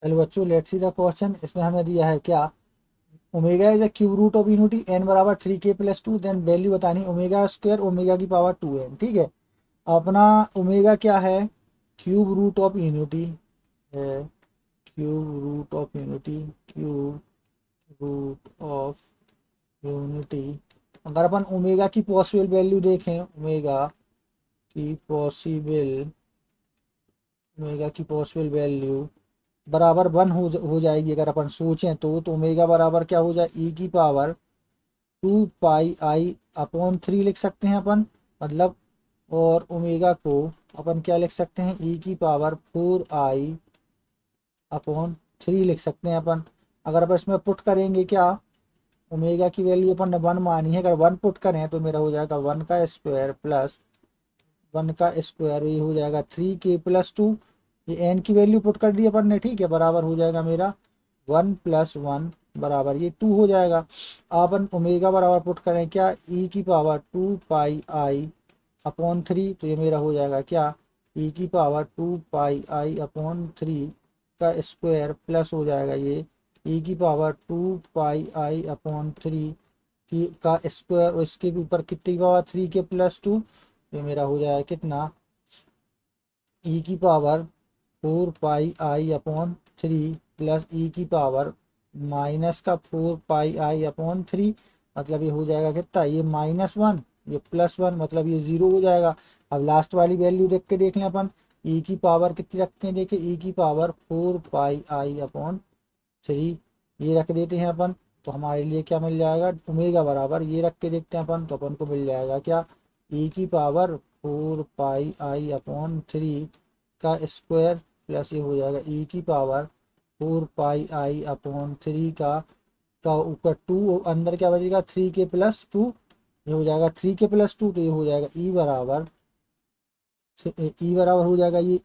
चलो बच्चों, let's see the question. इसमें हमें दिया है क्या, omega is a cube root of unity n बराबर 3k+2, देन वैल्यू बतानी ओमेगा स्क्वायर ओमेगा की पावर 2n। ठीक है, अपना ओमेगा क्या है, क्यूब रूट ऑफ यूनिटी है, cube root of unity, cube root of unity. अगर अपन ओमेगा की पॉसिबल वैल्यू देखें, की पॉसिबल ओमेगा की पॉसिबल वैल्यू बराबर 1 हो जाएगी। अगर अपन सोचें तो ओमेगा बराबर क्या हो जाए, ई की पावर 2 पाई आई अपॉन 3 लिख सकते हैं अपन, मतलब। और ओमेगा को अपन क्या लिख सकते हैं, ई की पावर 4i अपॉन 3 लिख सकते हैं अपन। अगर अपन इसमें पुट करेंगे क्या, ओमेगा की वैल्यू अपन ने 1 मानी है, अगर 1 पुट करें तो मेरा हो जाएगा 1 का स्क्वायर प्लस 1 का स्क्वायर, ये हो जाएगा 3k+2। ये एन की वैल्यू पुट कर दी अपन ने, ठीक है, बराबर हो जाएगा मेरा 1+1 बराबर ये 2 हो जाएगा। अपन ओमेगा बराबर पुट करें क्या, ई की पावर 2 पाई आई अपॉन 3, तो ये मेरा हो जाएगा क्या, ई की पावर 2 पाई आई अपॉन 3 का स्क्वायर प्लस हो जाएगा ये ई की पावर 2 पाई आई अपॉन 3 की का स्क्वायर, और इसके भी ऊपर कितनी पावर 3k+2, ये मेरा हो जाएगा कितना, ई की power 4 pi i upon 3 plus e की पावर माइनस का 4 पाई आई अपॉन 3, मतलब ये हो जाएगा कितना, ये -1, ये +1, मतलब ये 0 हो जाएगा। अब लास्ट वाली वैल्यू देख लें अपन, ई की पावर कितनी रखते हैं, देखिए ई की पावर 4 पाई आई अपॉन 3 ये रख देते हैं अपन, तो हमारे लिए क्या मिल जाएगा, ओमेगा बराबर ये रख के देखते हैं अपन, तो अपन को मिल जाएगा क्या, ई की पावर 4 पाई आई अपॉन 3 का स्क्वायर प्लस ये हो जाएगा ई की पावर 4 पाई आई अपॉन 3 का ऊपर 2, अंदर क्या बचेगा 3k+2, ये हो जाएगा 3k+2, तो ये हो जाएगा ई बराबर हो जाएगा ये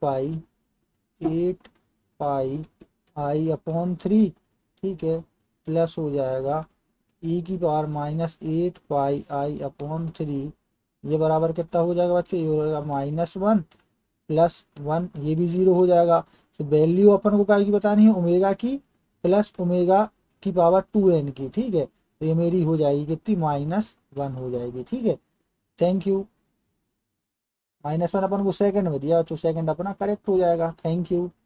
8 पाई आई अपॉन 3, ठीक है, प्लस हो जाएगा ई की पावर -8 पाई आई अपॉन 3, ये बराबर कितना हो जाएगा बच्चों, ये हो जाएगा -1 +1, ये भी 0 हो जाएगा। तो वैल्यू अपन को क्या की बतानी है, ओमेगा की प्लस ओमेगा की पावर 2n की, ठीक है, तो ये मेरी हो जाएगी कितनी, -1 हो जाएगी, ठीक है। Thank you. -1 अपन को सेकंड में दिया, तो सेकंड अपना करेक्ट हो जाएगा। Thank you.